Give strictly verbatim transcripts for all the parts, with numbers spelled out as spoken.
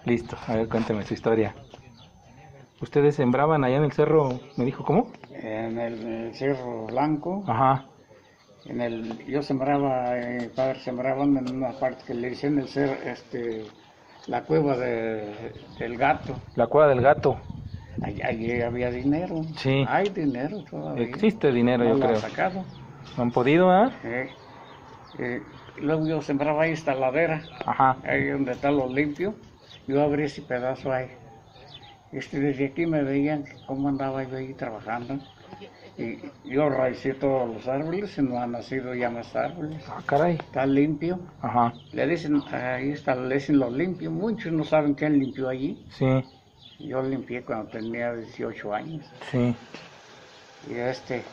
Listo, a ver, cuénteme su historia. ¿Ustedes sembraban allá en el cerro? ¿Me dijo cómo? En el, en el Cerro Blanco, Ajá, en el, yo sembraba, eh, mi padre sembraba en una parte que le dicen el cerro, este, la cueva de- del gato. la cueva del gato. Allí, allí había dinero, Sí, hay dinero todavía, existe dinero, no yo lo han creo. sacado. ¿No han podido, ah? Eh, eh, luego yo sembraba ahí esta ladera, Ajá, ahí donde está lo limpio, yo abrí ese pedazo ahí. Este, desde aquí me veían cómo andaba yo ahí trabajando. Y yo raicé todos los árboles y no han nacido ya más árboles. ah, caray. Está limpio. Ajá, Le dicen, ahí está, le dicen lo limpio. Muchos no saben quién limpió allí. sí, Yo limpié cuando tenía dieciocho años. sí, Y este,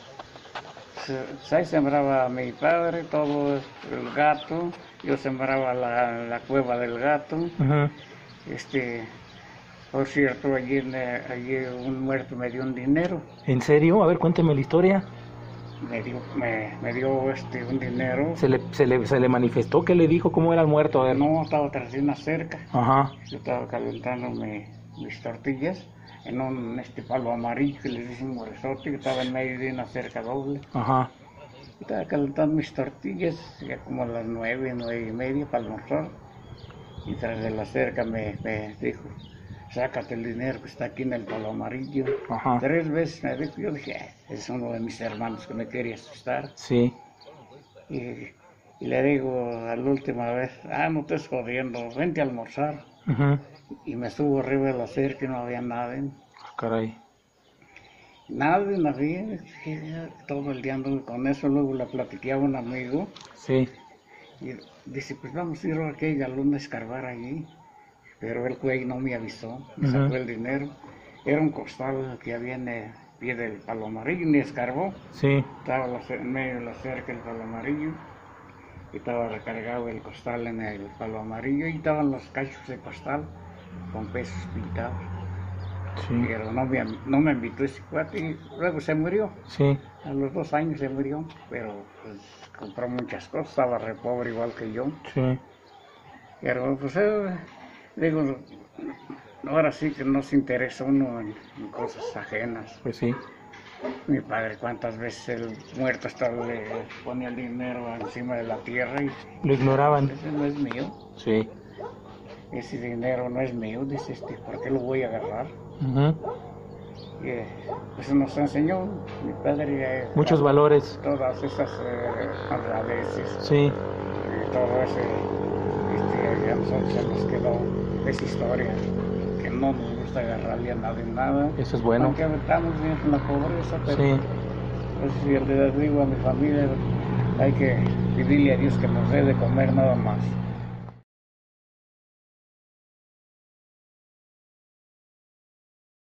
se, ahí sembraba mi padre, todo el gato. Yo sembraba la, la cueva del gato. ujú, Este, por cierto, allí, en, eh, allí un muerto me dio un dinero. ¿En serio? A ver, cuénteme la historia. Me dio, me, me dio este, un dinero. ¿Se le, se le, se le manifestó? ¿Qué le dijo? ¿Cómo era el muerto? A ver. No, estaba tras de una cerca. Ajá, Yo estaba calentando mi- mis tortillas en un este palo amarillo que les dicen morezote, que estaba en medio de una cerca doble. ajá, Estaba calentando mis tortillas, ya como a las nueve, nueve y media para almorzar. Y tras de la cerca me, me dijo, sácate el dinero que está aquí en el palo amarillo. ajá, Tres veces me dijo, yo dije, "Ah, es uno de mis hermanos que me quería asustar". sí, Y, y le digo a la última vez, ah, no estés jodiendo, vente a almorzar. ujú, Y me subo arriba de la cerca y no había nada. ah, caray, Nada, no había. Todo el día anduve con eso. Luego le platiqué a un amigo sí, y dice, pues vamos a ir a aquella luna a escarbar allí. Pero el güey no me avisó, me Ujú. sacó el dinero. Era un costal que había en el pie del palo amarillo, ni escarbó. sí, Estaba la cer- en medio de la cerca el palo amarillo. Y estaba recargado el costal en el palo amarillo. Y estaban los cachos de costal con pesos pintados. sí, Pero no me, no me invitó ese cuate y luego se murió. sí, A los dos años se murió, pero pues compró muchas cosas, estaba re pobre igual que yo. sí, Pero pues eh, digo, ahora sí que no se interesa uno en, en cosas ajenas. pues sí, Mi padre cuántas veces el muerto estaba, le ponía el dinero encima de la tierra y lo ignoraban, ese no es mío, sí, ese dinero no es mío, dice este, ¿por qué lo voy a agarrar? ujú, Y eh, pues nos enseñó mi padre eh, muchos valores, todas esas eh, honradeces, sí, y todo ese, este, a nosotros se nos quedó esa historia, que no nos gusta agarrarle a nadie nada, eso es bueno, aunque estamos bien con la pobreza, pero sí, pues si yo le digo a mi familia, hay que pedirle a Dios que nos dé de comer nada más.